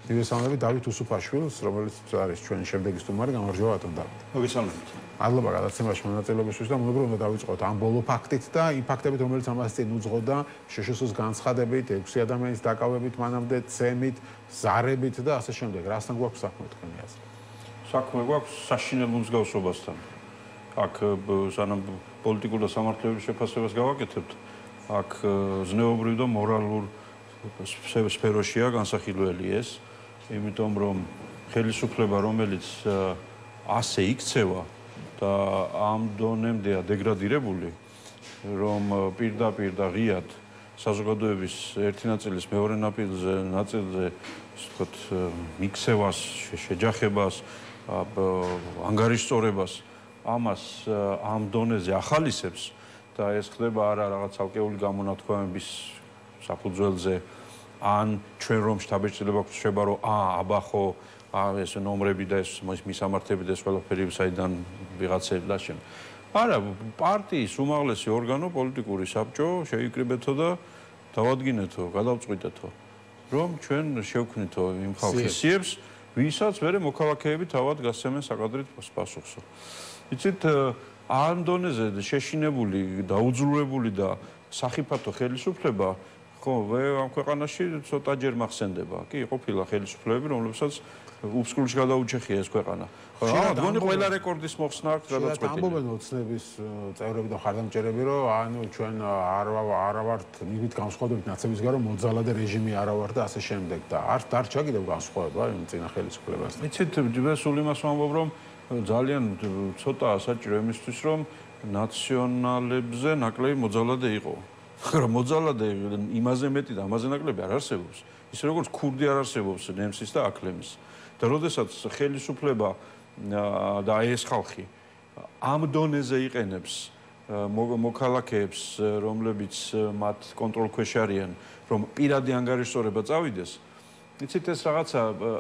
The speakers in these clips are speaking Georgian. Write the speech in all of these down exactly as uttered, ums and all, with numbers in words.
მივესალმები დავით უსუფაშვილს, რომელიც არის ჩვენი შემდეგი სტუმარი, გამარჯობა ბატონ დავით. მოგესალმებით. მადლობა გადაცემაში მონაწილეობისთვის და მეგობრებო, უნდა დავიწყოთ ამ ბოლო ფაქტით და იმ ფაქტებით, რომელიც ამას წინ უძღოდა შშს-ის განცხადებით, ექვსი ადამიანის დაკავებით, მანამდე ცემით, ზარებით და ასე შემდეგ. რასთან გვაქვს საქმე თქვენი აზრით? საქმე გვაქვს საშინელ მსგავსობასთან. აქ სანამ პოლიტიკურ და სამართლებრივ შეფასებას გავაკეთებთ, აქ ზნეობრივ და მორალურ სფეროშია განსახილველი ეს, იმიტომ რომ ხელისუფლება, რომელიც ასე იქცევა და ამ დონემდეა დეგრადირებული, რომ პირდაპირ და ღიად საზოგადოების ერთი ნაწილის მეორე ნაწილზე, ნაწილზე, ასე ვთქვათ, მიქცევას, შეჯახებას, ანგარიშწორებას, ამას ამ დონეზე ახალისებს და ეს ხდება არა რაღაც ალკეული გამონათქვამების საფუძველზე, ან ჩვენ რომ შთაბეჭდილება გვხვდება, რომ აა აბა ხო ეს ნომრები და ეს მისამართები და ეს ყველაფერი საიდან ვიღაცები და შემ. არა, პარტიის უმაღლესი ორგანო პოლიტიკური საბჭო შეიკრიბეთო და დავადგინეთო, გადავწყვიტეთო, რომ ჩვენ შევქმნითო იმ ხალხის სიებს, ვისაც მერე მოქალაქეები თავად გასცემენ საკადრით პასუხსო. იცით, ამ დონეზე შეშინებული, დაუძლურებული და სახიფათო ხელისუფლება ხო, ამ ქვეყანაში ცოტაჯერ მახსენდება. კი, ყოფილა ხელისუფლებები, რომლებსაც უბსკულში გადაუჩეხია ეს ქვეყანა. რა, გონი ყველა რეკორდის მოხსნა აქვს გადაწყვეტილი. ამბობენ ოცნების წევრები და მხარდამჭერები, რომ ანუ ჩვენ არ არა ვართ მივით განსხვავებით ნაცებისგან, რომ მოძალადე რეჟიმი არა ვარ და ასე შემდეგ და არ დარჩა კიდევ განსხვავება იმ წინა ხელისუფლებასთან. იცით, სულ იმას ვამბობ, რომ ძალიან ცოტაა საჭირო იმისთვის, რომ ნაციონალებზე ნაკლები მოძალადე იყო. მაგრამ მოძალადე იმაზე მეტი და ამაზე ნაკლები არ არსებობს. ისე როგორც ქურდი არ არსებობს ნემსის და აკლემის. და როდესაც ხელისუფლება და ეს ხალხი ამ დონეზე იყენებს მოქალაქეებს, რომლებიც მათ კონტროლქვეშ არიან, რომ პირადი ანგარიშწორება წავიდეს, იცით ეს რაღაცა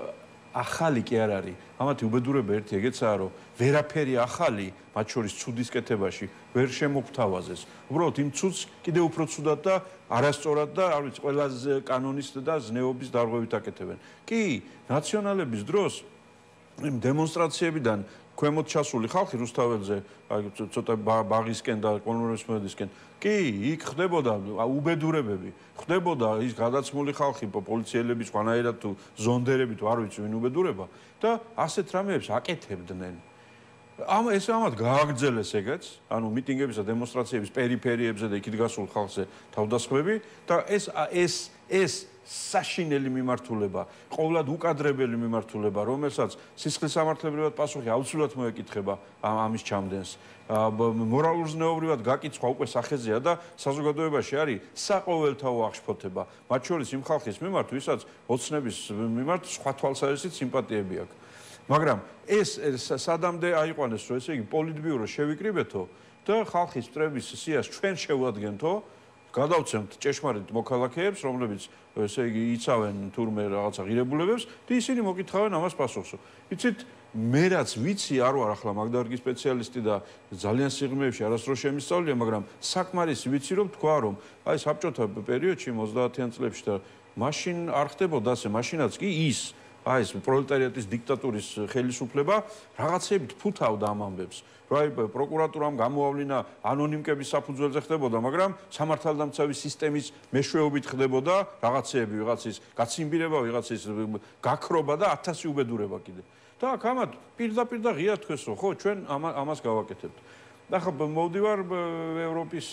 ახალი კი არ არის. ამათი უბედურება ერთი ეგეცაა, რომ ვერაფერი ახალი, მათ შორის ცუდის კეთებაში, ვერ შემოგთავაზეს. უბრალოდ იმ ცუდს კიდევ უფრო ცუდად და არასწორად და არ ვიცი, ყველაზე კანონის და ზნეობის დარღვევით აკეთებენ. კი, ნაციონალების დროს იმ დემონსტრაციებიდან ქვემოთ ჩასული ხალხი რუსთაველზე, ცოტა ბაღისკენ და კონგრესის მოედნისკენ, კი, იქ ხდებოდა უბედურებები, ხდებოდა ის გადაცმული ხალხი, პოლიციელები, სხვანაირად თუ ზონდერები თუ არ ვიცი ვინ უბედურება და ასეთ რამეებს აკეთებდნენ. ამ ეს ამათ გააგრძელეს ეგეც, ანუ მიტინგებისა, დემონსტრაციების პერიფერიებზე და იქით გასულ ხალხზე თავდასხმები და ეს ეს ეს საშინელი მიმართულება, ყოვლად უკადრებელი მიმართულება, რომელსაც სისხლის სამართლებრივად პასუხი აუცილებლად მოეკითხება ამის ჩამდენს. მორალურ ზნეობრივად გაკიცხვა უკვე სახეზეა და საზოგადოებაში არის საყოველთაო აღშფოთება, მათ შორის იმ ხალხის მიმართ, ვისაც ოცნების მიმართ სხვა თვალსაზრისით სიმპათიები აქვს. მაგრამ ეს სადამდე აიყვანეს, რომ ესე იგი პოლიტბიურო შევიკრიბეთო და ხალხის მტრების სიას ჩვენ შევადგენთო, გადავცემთ ჭეშმარიტ მოქალაქეებს, რომლებიც ესე იგი იცავენ თურმე რაღაცა ღირებულებებს და ისინი მოკითხავენ ამას პასუხსო. იცით, მე რაც ვიცი, არ ვარ ახლა მაგდარგის სპეციალისტი და ძალიან სიღრმეებში არასდროს შემისწავლია, მაგრამ საკმარისი ვიცი, რომ თქვა, რომ აი საბჭოთა პერიოდში ოცდაათიან წლებში და მაშინ არ ხდებოდა ასე, მაშინაც კი ის აი ეს პროლეტარიატის დიქტატურის ხელისუფლება რაღაცებით ფუთავდა ამ ამბებს. რა პროკურატურამ გამოავლინა ანონიმკების საფუძველზე ხდებოდა, მაგრამ სამართალდამცავი სისტემის მეშვეობით ხდებოდა რაღაცეები, ვიღაცის გაციმბირება, ვიღაცის გაქრობა და ათასი უბედურება კიდე. და აქ ამათ პირდაპირ და ღიად თქვეს, რომ ხო, ჩვენ ამას გავაკეთებთ. და ხო, მოვდივარ ევროპის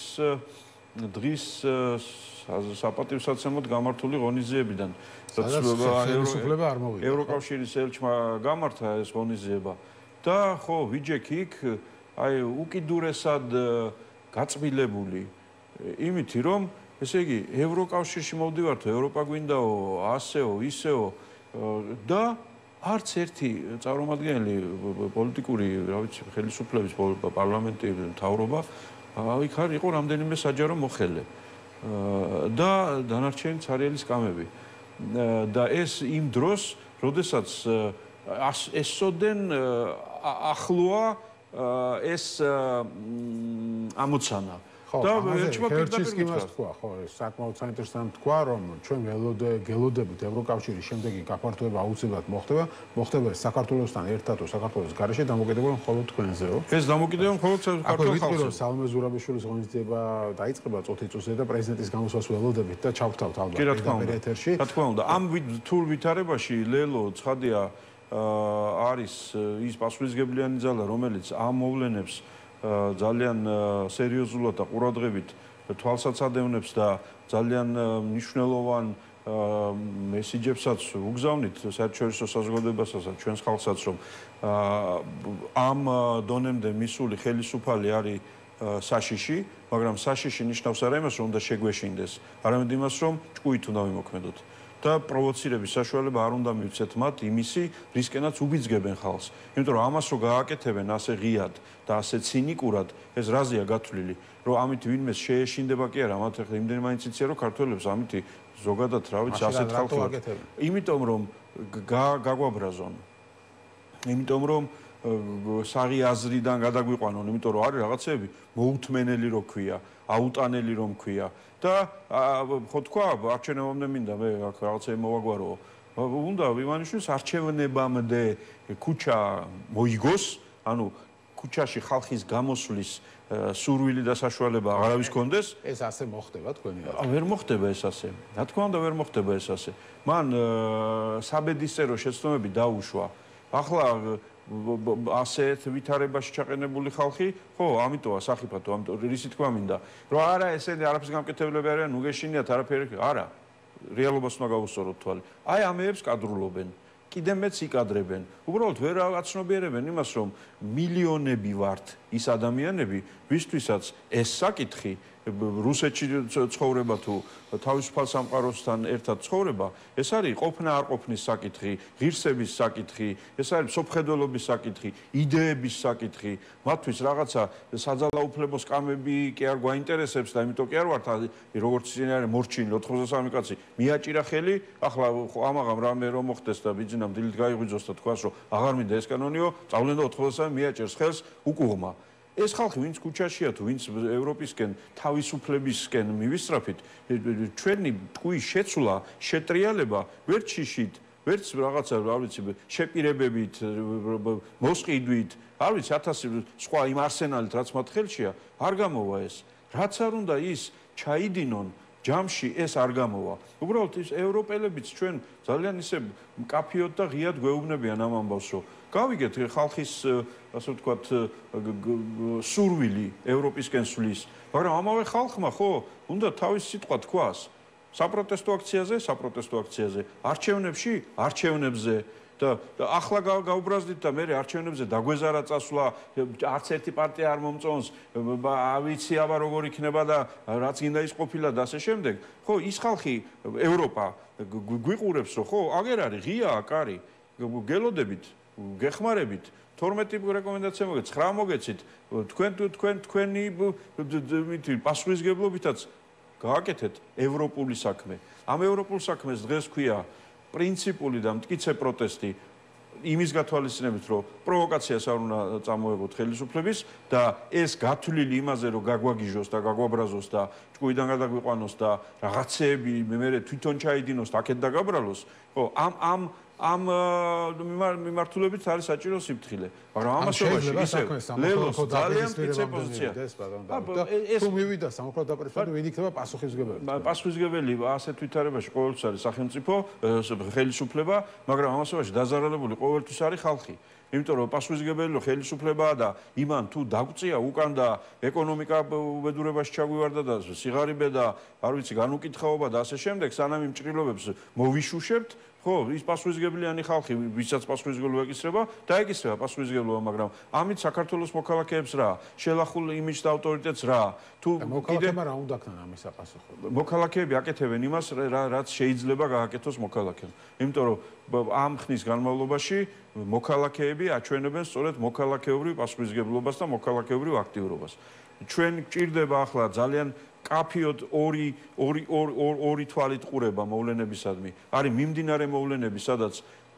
დღის საპატივსაცემლოდ გამართული ღონისძიებიდან. ხელისუფლება არ მოვიდა. ევროკავშირის ელჩმა გამართა ეს ღონისძიება. და ხო, ვიჯექ იქ აი უკიდურესად გაწმილებული იმითი, რომ ესე იგი ევროკავშირში მოვდივართო, ევროპა გვინდაო, ასეო, ისეო და არც ერთი წარმომადგენელი პოლიტიკური, რა ვიცი, ხელისუფლების პარლამენტი, მთავრობა იქ არ იყო რამდენიმე საჯარო მოხელე და დანარჩენი ცარიელი სკამები. და ეს იმ დროს, როდესაც ესოდენ ახლოა ეს ამოცანა, და ერთმა ქერჩის კი მას პირდაპირ თქვა, ხო, ეს საკმაოდ საინტერესო თქვა, რომ ჩვენ გელოდებით ევროკავშირის შემდეგი გაფართოება აუცილებლად მოხდება, მოხდება საქართველოსთან ერთად თუ საქართველოს გარეშე დამოკიდებულება მხოლოდ თქვენზეო. ეს დამოკიდებულება მხოლოდ საქართველოს ხალხზე. სალომე ზურაბიშვილის ღონისძიება დაიწყება წოთი წუთზე და პრეზიდენტის გამოსვლას ველოდებით და ჩავთავთ ალბათ პირდაპირ ეთერში. რა თქმა უნდა, ამ თულ ვითარებაში ლელო ცხადია არის ის პასუხისგებლიანი ძალა, რომელიც ამ მოვლენებს ძალიან სერიოზულად და ყურადღებით თვალსაჩადევნებს და ძალიან მნიშვნელოვან მესიჯებსაც უგზავნით საერთაშორისო საზოგადოებასაც ჩვენს ხალხსაც, რომ ამ დონემდე მისული ხელისუფალი არის საშიში, მაგრამ საშიში ნიშნავს არა იმას, რომ უნდა შეგვეშინდეს, არამედ იმას, რომ ჭკუით უნდა ვიმოქმედოთ. და პროვოცირების საშუალება არ უნდა მივცეთ მათ იმისი, რისკენაც უბიძგებენ ხალხს. იმიტომ რომ ამას რო გააკეთებენ ასე ღიად და ასე ცინიკურად, ეს რაზეა გათვლილი, რომ ამით ვინმე შეეშინდება კი არა, მათ ახლა იმდენი მაინც იციან, რომ ქართველებს ამითი ზოგადად რა ვიცი, ასეთ ხალხი. იმიტომ რომ გაგვაბრაზონ. იმიტომ რომ საღი აზრიდან გადაგვიყვანონ, იმიტომ რომ არის რაღაცები მოუთმენელი რო ქვია, აუტანელი რომ ქვია. და ხო თქვა, არჩევნებამდე მინდა მე რაღაცები მოვაგვარო. უნდა ივანიშვილს არჩევნებამდე ქუჩა მოიგოს, ანუ ქუჩაში ხალხის გამოსვლის სურვილი და საშუალება აღარავის კონდეს. ეს ასე მოხდება თქვენი აზრით? ვერ მოხდება ეს ასე. რა თქმა უნდა, ვერ მოხდება ეს ასე. მან საბედისწერო შეცდომები დაუშვა. ახლა ასეთ ვითარებაში ჩაყენებული ხალხი, ხო, ამიტოა სახიფათო, ამიტომ რისი თქვა მინდა, რომ არა ესენი არაფრის გამკეთებლები არიან, უგეშინიათ არაფერი, არა. რეალობას უნდა გავუსწოროთ თვალი. აი ამეებს კადრულობენ. კიდე მეც იკადრებენ. უბრალოდ ვერ აცნობიერებენ იმას, რომ მილიონები ვართ ის ადამიანები, ვისთვისაც ეს საკითხი რუსეთში ცხოვრება თუ თავისუფალ სამყაროსთან ერთად ცხოვრება, ეს არის ყოფნა არ ყოფნის საკითხი, ღირსების საკითხი, ეს არის სოფხედველობის საკითხი, იდეების საკითხი, მათთვის რაღაცა საძალაუფლებო სკამები კი არ გვაინტერესებს და იმიტომ კი არ ვართ როგორც ისინი არის მორჩინი ოთხმოცდა სამი კაცი მიაჭირა ხელი, ახლა ამაღამ რამე რომ მოხდეს და ბიძინამ დილით გაიღვიძოს და თქვას რომ აღარ მინდა ეს კანონიო, წავლენ და ოთხმოცდა სამი მიაჭერს ხელს უკუღმა. ეს ხალხი ვინც ქუჩაშია თუ ვინც ევროპისკენ თავისუფლებისკენ მივისწრაფით, ჩვენი ტყუის შეცვლა, შეტრიალება ვერ ჩიშით, ვერც რაღაცა რა ვიცი შეპირებებით, მოსყიდვით, არ ვიცი ათასი სხვა იმ არსენალით რაც მათ ხელშია, არ გამოვა ეს. რაც არ უნდა ის ჩაიდინონ ჯამში ეს არ გამოვა. უბრალოდ ის ევროპელებიც ჩვენ ძალიან ისე მკაფიოდ და ღიად გვეუბნებიან ამ ამბავს, რომ გავიგეთ ხალხის ასე ვთქვათ სურვილი ევროპისკენ სვლის, მაგრამ ამავე ხალხმა ხო უნდა თავის სიტყვა თქვას. საპროტესტო აქციაზე, საპროტესტო აქციაზე, არჩევნებში, არჩევნებზე და ახლა გაუბრაზდით და მე არჩევნებზე დაგვეზარა წასვლა, არც ერთი პარტია არ მომწონს, ავიცი აბა როგორ იქნება და რაც გინდა ის ყოფილა და ასე შემდეგ. ხო, ის ხალხი ევროპა გვიყურებს, რომ ხო, აგერ არის ღია აკარი, გელოდებით, გეხმარებით, თორმეტი რეკომენდაცია მოგეთ, ცხრა მოგეცით, თქვენ თქვენ თქვენი პასუხისგებლობითაც გააკეთეთ ევროპული საქმე. ამ ევროპულ საქმეს დღეს ქვია პრინციპული და მტკიცე პროტესტი იმის გათვალისწინებით, რომ პროვოკაციას არ უნდა წამოეღოთ ხელისუფლების და ეს გათვლილი იმაზე, რომ გაგვაგიჟოს და გაგვაბრაზოს და ჭკუიდან გადაგვიყვანოს და რაღაცეები მე თვითონ ჩაიდინოს და აქეთ დაგაბრალოს, ხო, ამ ამ ამ მიმართულებით არის საჭირო სიფთხილე, მაგრამ ამასობაში ისე ლელოს ძალიან მტკიცე პოზიცია. თუ მივიდა სამოქალაქო დაპრესვამდე, ვინ იქნება პასუხისმგებელი? პასუხისმგებელი ასეთ ვითარებაში ყოველთვის არის სახელმწიფო, ხელისუფლება, მაგრამ ამასობაში დაზარალებული ყოველთვის არის ხალხი. იმიტომ რომ პასუხისმგებელი ხელისუფლებაა და იმან თუ დაგწია უკან და ეკონომიკა უბედურებაში ჩაგვივარდა და სიღარიბე და არ ვიცი განუკითხაობა და ასე შემდეგ, სანამ იმ ჭრილობებს მოვიშუშებთ, ხო, ის პასუხისმგებლიანი ხალხი, ვისაც პასუხისმგებლობა ეკისრება, დაეკისრება პასუხისმგებლობა, მაგრამ ამით საქართველოს მოქალაქეებს რა, შელახულ იმიჯს და ავტორიტეტს რა, თუ მოქალაქეებმა რა უნდა ქნან ამის საპასუხოდ? მოქალაქეები აკეთებენ იმას, რაც შეიძლება გააკეთოს მოქალაქემ. იმიტომ რომ ამ ხნის განმავლობაში მოქალაქეები აჩვენებენ სწორედ მოქალაქეობრივ პასუხისმგებლობას და მოქალაქეობრივ აქტიურობას. ჩვენ გჭირდება ახლა ძალიან კაფიოდ ორი ორი ორი თვალით ყურება მოვლენებისადმი. არის მიმდინარე მოვლენები, სადაც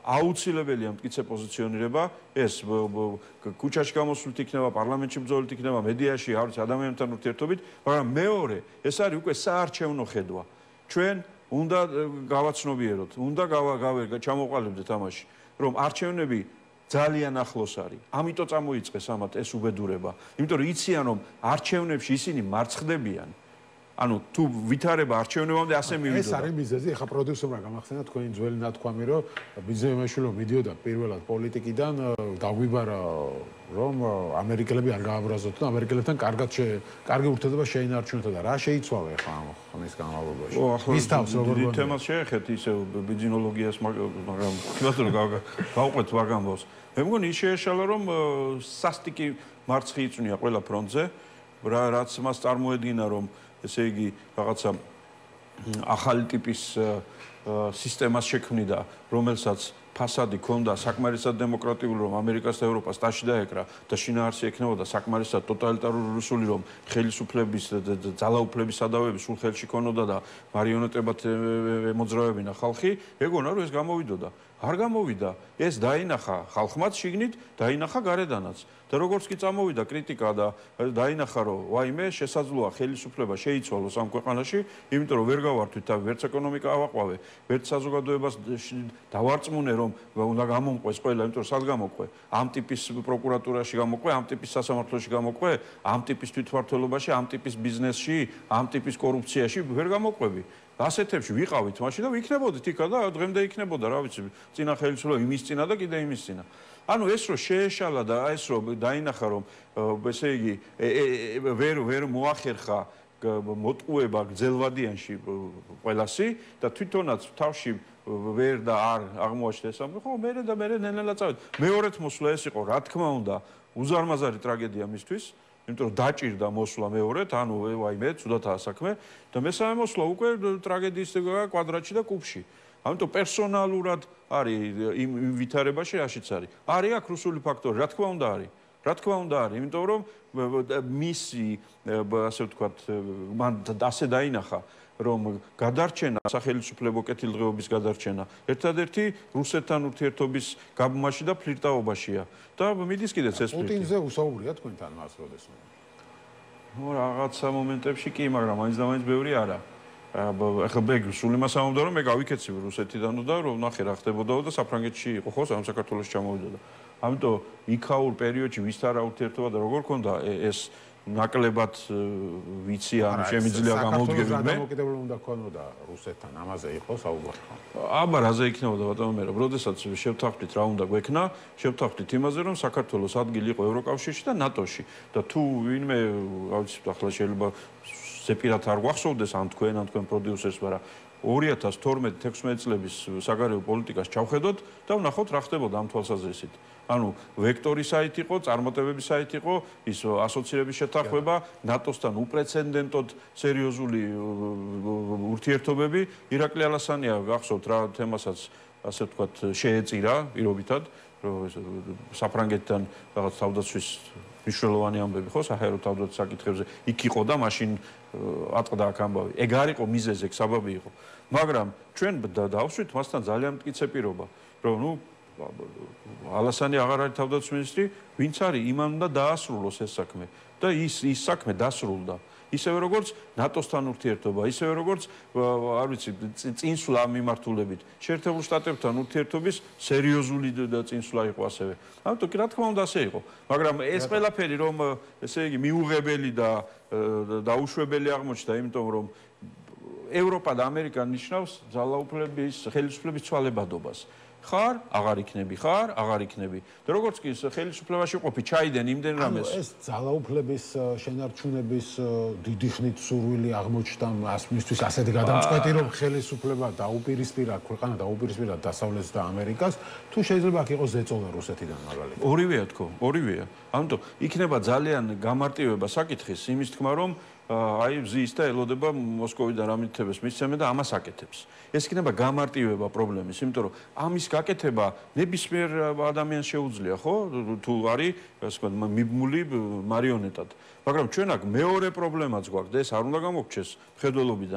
აუცილებელია მტკიცე პოზიციონირება, ეს ქუჩაში გამოსვლით იქნება, პარლამენტში ბრძოლით იქნება, მედიაში, არის ადამიანთან ურთიერთობით, მაგრამ მეორე, ეს არის უკვე საარჩევნო ხედვა. ჩვენ უნდა გავაცნობიეროთ, უნდა ჩამოყალიბდეთ ამაში, რომ არჩევნები ძალიან ახლოს არის. ამიტომ წამოიწყეს ამათ ეს უბედურება. იმიტომ რომ იციან რომ არჩევნებში ისინი მარცხდებიან. ანუ თუ ვითარება არჩევნებამდე ასე მივიდოდა. ეს არის მიზეზი, ეხა პროდიუსერმა გამახსენა თქვენი ძველი ნათქვამი, რომ ბიძემეშვილო მიდიოდა პირველად პოლიტიკიდან, დაგვიბარა რომ ამერიკელები არ გააბრაზოთ და ამერიკელებთან კარგად კარგი ურთიერთობა შეინარჩუნოთ და რა შეიცვალა ეხა ამ ხნის განმავლობაში. ის თავს როგორ გონდა? თემას შეეხეთ ისე ბიზნესოლოგიას, მაგრამ თვითონ გავყვეთ ვაგამბოს. მე მგონი ის შეეშალა რომ სასტიკი მარცხი იწვნია ყველა ფრონტზე, რაც მას წარმოედგინა რომ ესე იგი რაღაცა ახალი ტიპის სისტემას შექმნიდა, რომელსაც ფასადი ქონდა საკმარისად დემოკრატიული, რომ ამერიკას და ევროპას ტაში დაეკრა და შინაარსი ექნებოდა საკმარისად ტოტალიტარული რუსული, რომ ხელისუფლების ძალაუფლების სადავეები სულ ხელში ქონოდა და მარიონეტებად ემოძრავებინა ხალხი, ეგონა რომ ეს გამოვიდოდა. არ გამოვიდა, ეს დაინახა ხალხმაც შიგნით, დაინახა გარედანაც. და როგორც კი წამოვიდა კრიტიკა და დაინახა რომ ვაიმე შესაძლოა ხელისუფლება შეიცვალოს ამ ქვეყანაში, იმიტომ რომ ვერ გავართვით და ვერც ეკონომიკა ავაყვავე, ვერც საზოგადოებას დავარწმუნე რომ უნდა გამომყვეს ყველა, იმიტომ რომ სად გამოყვე? ამ ტიპის პროკურატურაში გამოყვე, ამ ტიპის სასამართლოში გამოყვე, ამ ტიპის თვითმმართველობაში, ამ ტიპის ბიზნესში, ამ ტიპის კორუფციაში ვერ გამოყვები. ასეთებში ვიყავით მაშინ და ვიქნებოდით იქა და დღემდე იქნებოდა, რა ვიცი, წინა ხელისუფლება იმის წინა და კიდე იმის წინა. ანუ ეს რო შეეშალა და ეს რო დაინახა რომ ესე იგი ვერ ვერ მოახერხა მოტყუება გრძელვადიანში ყველასი და თვითონაც თავში ვერ და არ აღმოაჩნდა ამ ხო მე და მე ნელა წავედ მეორეთ მოსვლა ეს იყო რა თქმა უნდა უზარმაზარი ტრაგედია მისთვის იმიტომ რომ დაჭირდა მოსვლა მეორეთ ანუ ვაიმე ცუდათაა საქმე და მესამე მოსვლა უკვე ტრაგედიის კვადრატში და კუბში ამიტომ პერსონალურად არის იმ ვითარებაში რაშიც არის არის აქ რუსული ფაქტორი რა თქმა უნდა არის რა თქმა უნდა არის იმიტომ რომ მისი ასე ვთქვათ მან ასე დაინახა რომ გადარჩენა სახელმწიფო კეთილდღეობის გადარჩენა ერთადერთი რუსეთთან ურთიერთობის გაბმაში და ფლირტაობაშია და მიდის კიდეც ეს პუტინზე უსაუბრია თქვენთან მას როდესმე ნუ რაღაცა მომენტებში კი მაგრამ მაინც და მაინც ბევრი არა ახლა მე სულ იმას ამბობდა რომ მე გავიქეცი რუსეთიდან და რომ ნახე რა ხდებოდა და საფრანგეთში იყო ხო სამ საქართველოში ჩამოვიდა ამიტომ იქაურ პერიოდში ვის არა ურთიერთობა და როგორ ქონდა ეს ნაკლებად ვიცი ან შემიძლია გამოვდგები მე დამოკიდებული უნდა ქონოდა რუსეთთან ამაზე იყო საუბარი აბა რაზე იქნებოდა ბატონო მე რომ როდესაც შევთანხმდით რა უნდა გვექნა შევთანხმდით იმაზე რომ საქართველოს ადგილი იყო ევროკავშირში და ნატოში და თუ ვინმე რა ვიცი ახლა შეიძლება ზეპირად არ გვახსოვდეს ან თქვენ ან თქვენ პროდიუსერს მაგრამ ორი ათას თორმეტი თექვსმეტი წლების საგარეო პოლიტიკას ჩავხედოთ და ვნახოთ რა ხდებოდა ამ თვალსაზრისით. ანუ ვექტორის საით იყო, წარმატებების საით იყო, ის ასოცირების შეთანხმება, ნატოსთან უპრეცედენტოდ სერიოზული ურთიერთობები. ირაკლი ალასანია გახსოვთ რა თემასაც ასე ვთქვათ შეეწირა პირობითად, რომ საფრანგეთთან რაღაც თავდაცვის მნიშვნელოვანი ამბები ხო საჰაერო თავდაცვის საკითხებზე იქ იყო და მაშინ ატყდა აქ ამბავი. ეგ არ იყო მიზეზი, ეგ საბაბი იყო. მაგრამ ჩვენ დავსვით მასთან ძალიან მტკიცე პირობა, რომ ნუ ალასანი აღარ არის თავდაცვის მინისტრი, ვინც არის იმან უნდა დაასრულოს ეს საქმე და ის ის საქმე დასრულდა. ისევე როგორც ნატოსთან ურთიერთობა, ისევე როგორც არ ვიცი, წინსვლა ამ მიმართულებით. შეერთებულ შტატებთან ურთიერთობის სერიოზული წინსვლა იყო ასევე. ამიტომ კი რა თქმა უნდა ასე იყო. მაგრამ ეს ყველაფერი რომ ესე იგი მიუღებელი და დაუშვებელი აღმოჩნდა, იმიტომ რომ ევროპა და ამერიკა ნიშნავს ძალაუფლების, ხელისუფლების ცვალებადობას. ხარ, აღარ იქნები, ხარ, აღარ იქნები. და როგორც კი ხელისუფლებაში ყოფი, ჩაიდენ იმდენ რამეს. ეს ძალაუფლების შენარჩუნების დიდი ხნით სურვილი აღმოჩნდა მისთვის ასეთი გადამწყვეტი, რომ ხელისუფლება დაუპირისპირა ქვეყანა დაუპირისპირა დასავლეთს და ამერიკას, თუ შეიძლება აქ იყოს ზეწოლა რუსეთიდან მაგალითად. ორივეა თქო, ორივეა. ამიტომ იქნება ძალიან გამარტივება საკითხის იმის თქმა, რომ აი ზის და ელოდება მოსკოვიდან რამითებს მისცემენ და ამას აკეთებს. ეს იქნება გამარტივება პრობლემის, იმიტომ რომ ამის გაკეთება ნებისმიერ ადამიანს შეუძლია, ხო? თუ არის, ასე ვთქვათ, მიბმული მარიონეტად. მაგრამ ჩვენ აქ მეორე პრობლემაც გვაქვს და ეს არ უნდა გამოგჩეს მხედველობიდან,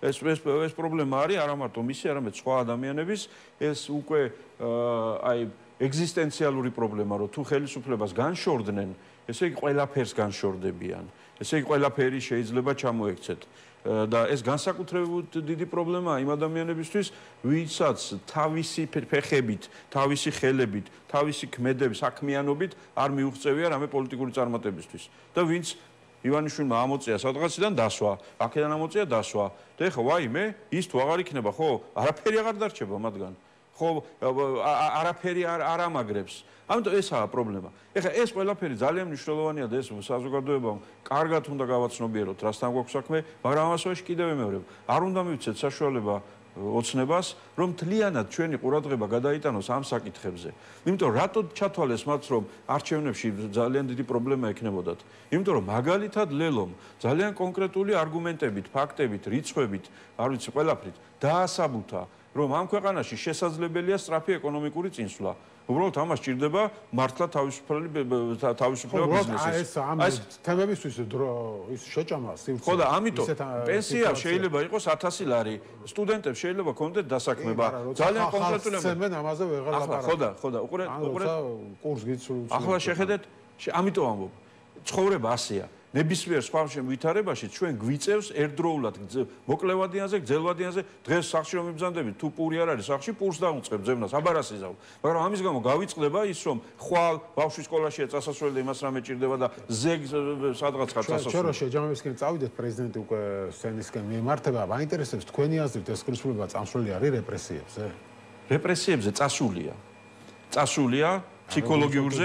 ეს ეს ეს პრობლემა არის არა მარტო მისი, არამედ სხვა ადამიანების, ეს უკვე აი ეგზისტენციალური პრობლემა, რომ თუ ხელისუფლებას განშორდნენ, ესე იგი ყველაფერს განშორდებიან. ესე იგი ყველაფერი შეიძლება ჩამოექცეთ. და ეს განსაკუთრებით დიდი პრობლემაა იმ ადამიანებისთვის, ვისაც თავისი ფეხებით, თავისი ხელებით, თავისი ქმედების საქმიანობით არ მიუღწევია რამე პოლიტიკური წარმატებისთვის. და ვინც ივანიშვილმა ამოწია სადღაციდან დასვა, აქედან ამოწია დასვა. და ეხლა ვაიმე, ის თუ აღარ იქნება, ხო, არაფერი აღარ დარჩება მათგან. ხო, არაფერი არ არ ამაგრებს. ამიტომ ესაა პრობლემა. ეხლა ეს ყველაფერი ძალიან მნიშვნელოვანია და ეს საზოგადოებამ კარგად უნდა გავაცნობიეროთ, რასთან გვაქვს საქმე, მაგრამ ამასობაში კიდევ ვიმეორებ, არ უნდა მივცეთ საშუალება ოცნებას, რომ მთლიანად ჩვენი ყურადღება გადაიტანოს ამ საკითხებზე. იმიტომ რატო ჩათვალეს მათ, რომ არჩევნებში ძალიან დიდი პრობლემა ექნებოდათ? იმიტომ რომ მაგალითად ლელომ ძალიან კონკრეტული არგუმენტებით, ფაქტებით, რიცხვებით, არ ვიცი, ყველაფრით დაასაბუთა, რომ ამ ქვეყანაში შესაძლებელია სწრაფი ეკონომიკური წინსვლა. უბრალოდ ამას ჭირდება მართლა თავისუფლება თავისუფლება ბიზნესის. ეს ამ თემებისთვის დრო ის შეჭამა სივრცე. ხო და ამიტომ პენსია შეიძლება იყოს ათასი ლარი, სტუდენტებს შეიძლება კონდეთ დასაქმება. ძალიან კონკრეტული ამბავი. ამაზე ვეღარ ლაპარაკობ. ხო და ხო და უყურეთ უყურეთ კურს გიცვლი. ახლა შეხედეთ, ამიტომ ამბობ. ცხოვრება ასეა. ნებისმიერ სხვა ვითარებაში ჩვენ გვიწევს ერთდროულად მოკლევადიანზე, გძელვადიანზე, დღეს სახში რომ მიბრძანდებით, თუ პური არ არის სახში, პურს დაუწყებ ძებნას, აბარასიზავ. მაგრამ ამის გამო გავიწყდება ის, რომ ხვალ ბავშვი სკოლაშია წასასვლელი და იმას რამე ჭირდება და ზეგ სადღაც ხარ წასასვლელი. ჩვენ რო შეჯამებისკენ წავიდეთ, პრეზიდენტი უკვე სცენისკენ მიემართება, მაინტერესებს თქვენი აზრით ეს ხელისუფლება წამსვლელი არის რეპრესიებზე? რეპრესიებზე წასულია. წასულია ფსიქოლოგიურზე.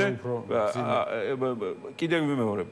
კიდევ ვიმეორებ.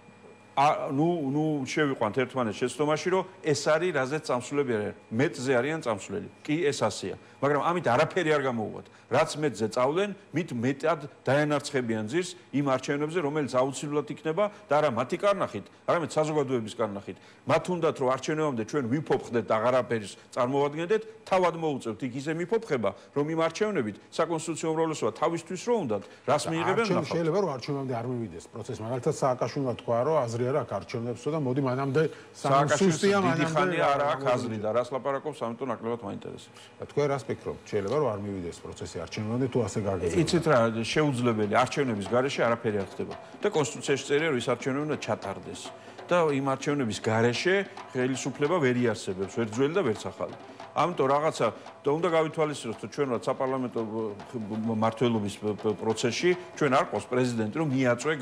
ნუ ნუ შევიყვანთ ერთმანეთს შეცდომაში, რომ ეს არის რაზეც წამსვლელი არის. მეტზე არიან წამსვლელი. კი, ეს ასეა. მაგრამ ამით არაფერი არ გამოუვათ. რაც მეტზე წავლენ, მით მეტად დაენარცხებიან ძირს იმ არჩევნებზე, რომელიც აუცილებლად იქნება და არა მათი კარნახით, არამედ საზოგადოების კარნახით. მათ უნდათ, რომ არჩევნებამდე ჩვენ ვიფოფხდეთ და აღარაფერის წარმოვადგენდეთ, თავად მოუწევთ იქ ისე მიფოფხება, რომ იმ არჩევნებით საკონსტიტუციო უმრავლესობა თავისთვის რო უნდათ, რას მიიღებენ ნახავთ. შეიძლება რომ არჩევნებამდე არ მივიდეს პროცესი, მაგალითად სააკაშვილმა თქვა, რომ აზრი არ აქვს არჩევნებსო და მოდი მანამდე სააკაშვილს დიდი ხანია არ აქვს აზრი და რას ლაპარაკობს, ამიტომ ნაკლებად მაინტერესებს. თქვენ რას ფიქრობთ? შეიძლება რომ არ მივიდეს პროცესი არჩევნებამდე თუ ასე გაგეძებნა? იცით რა, შეუძლებელი არჩევნების გარეშე არაფერი არ ხდება და კონსტიტუციაში წერია, რომ ის არჩევნები უნდა ჩატარდეს და იმ არჩევნების გარეშე ხელისუფლება ვერ იარსებებს, ვერ ძველი და ვერც ახალი. ამიტომ რაღაცა და უნდა გავითვალისწინოთ, რომ ჩვენ რა საპარლამენტო მმართველობის პროცესში ჩვენ არ ყავს პრეზიდენტი, რომ მიაწვე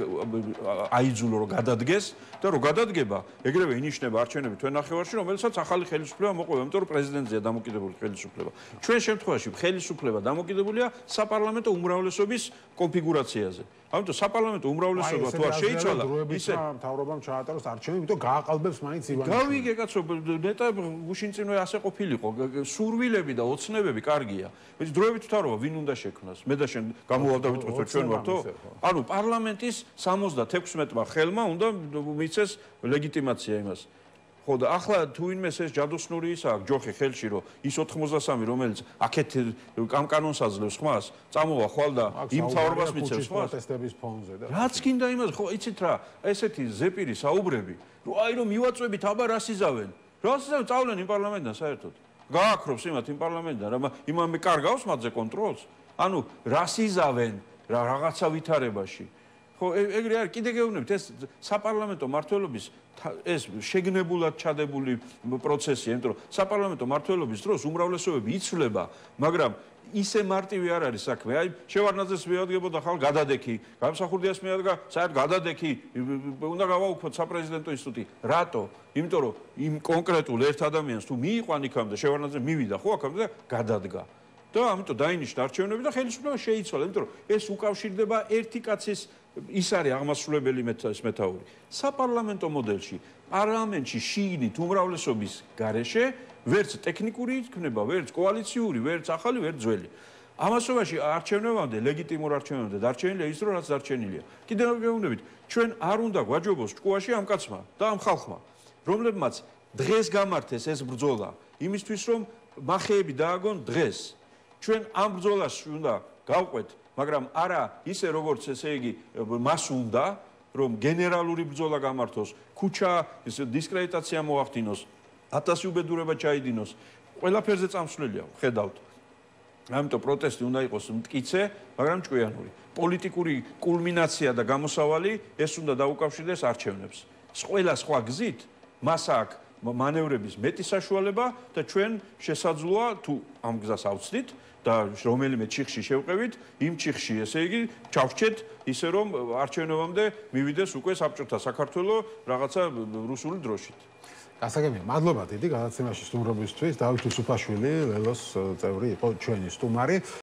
აიძულო რომ გადადგეს და რომ გადადგება, ეგრევე ინიშნება არჩევნები თქვენ ნახევარში, რომელსაც ახალი ხელისუფლება მოყვება, იმიტომ რომ პრეზიდენტზეა დამოკიდებული ხელისუფლება. ჩვენ შემთხვევაში ხელისუფლება დამოკიდებულია საპარლამენტო უმრავლესობის კონფიგურაციაზე. ამიტომ საპარლამენტო უმრავლესობა თუ არ შეიცვალა, ისე მთავრობამ ჩაატაროს არჩევნები, იმიტომ გააყალბებს მაინც ივანიშვილი. გავიგე კაცო, ნეტა გუშინწინვე ასე ყოფილიყო, სურვილები და ოცნებები კარგია. ვიცი, დროებით ვთარობა, ვინ უნდა შექმნას? მე და შენ გამოვავდავით, რომ ჩვენ ვართო? ანუ პარლამენტის სამოცდათექვსმეტმა ხელმა უნდა მიცეს ლეგიტიმაცია იმას. ხო და ახლა თუ ვინმეს ეს ჯადოსნური ის აქვს ჯოხი ხელში, რომ ის ოთხმოცდასამი რომელიც აქეთ კანკანონს აძლევს ხმას, წამოვა ხვალ და იმ მთავრობას მიცემს ხმას პროტესტების ფონზე და რაც გინდა იმას, ხო იცით რა, ესეთი ზეპირი საუბრები, რომ აი რომ მივაწვევით აბა რას იზავენ? რას იზავენ? წავლენ იმ პარლამენტიდან საერთოდ. გააქრობს იმათ იმ პარლამენტიდან, რა იმამე კარგავს მათზე კონტროლს? ანუ რას იზავენ რა რაღაცა ვითარებაში? ხო, ეგრე არის, კიდე გეუბნებით, ეს საპარლამენტო მმართველობის ეს შეგნებულად ჩადებული პროცესია, იმიტომ რომ საპარლამენტო მმართველობის დროს უმრავლესობები იცვლება, მაგრამ ისე მარტივი არ არის საქმე. აი, შევარდნაძეს მიადგებოდა ხალ გადადექი, გამსახურდიას მიადგა, საერთოდ გადადექი, უნდა გავაუქმოთ საპრეზიდენტო ინსტიტუტი. რატო? იმიტომ რომ იმ კონკრეტულ ერთ ადამიანს თუ მიიყვან იქამდე, შევარდნაძე მივიდა ხო აქამდე და გადადგა. და ამიტომ დაინიშნა არჩევნები და ხელისუფლება შეიცვალა, იმიტომ რომ ეს უკავშირდება ერთი კაცის ის არის აღმასრულებელი მეთაური. საპარლამენტო მოდელში, პარლამენტში შიგნით უმრავლესობის გარეშე ვერც ტექნიკური იქნება, ვერც კოალიციური, ვერც ახალი, ვერც ძველი. ამასობაში არჩევნებამდე, ლეგიტიმურ არჩევნებამდე დარჩენილია ის, რომ რაც დარჩენილია. კიდევ გეუბნებით, ჩვენ არ უნდა გვაჯობოს ჭკუაში ამ კაცმა და ამ ხალხმა, რომლებმაც დღეს გამართეს ეს ბრძოლა, იმისთვის რომ მახეები დააგონ დღეს. ჩვენ ამ ბრძოლაში უნდა გავყვეთ, მაგრამ არა ისე როგორც ესე იგი მას უნდა, რომ გენერალური ბრძოლა გამართოს, ქუჩა დისკრედიტაცია მოახდინოს. ათასი უბედურება ჩაიდინოს. ყველაფერზე წამსვლელია, ხედავთ. ამიტომ პროტესტი უნდა იყოს მტკიცე, მაგრამ ჭკვიანური. პოლიტიკური კულმინაცია და გამოსავალი ეს უნდა დაუკავშირდეს არჩევნებს. ყველა სხვა გზით მას აქვს მანევრების მეტი საშუალება და ჩვენ შესაძლოა თუ ამ გზას ავწდით და რომელიმე ჩიხში შევყევით, იმ ჩიხში, ესე იგი, ჩავრჩეთ ისე რომ არჩევნებამდე მივიდეს უკვე საბჭოთა საქართველოს რაღაცა რუსული დროშით. გასაგებია, მადლობა დიდი გადაცემაში სტუმრობისთვის. დავით უსუფაშვილი, ლელოს წევრი იყო ჩვენი სტუმარი.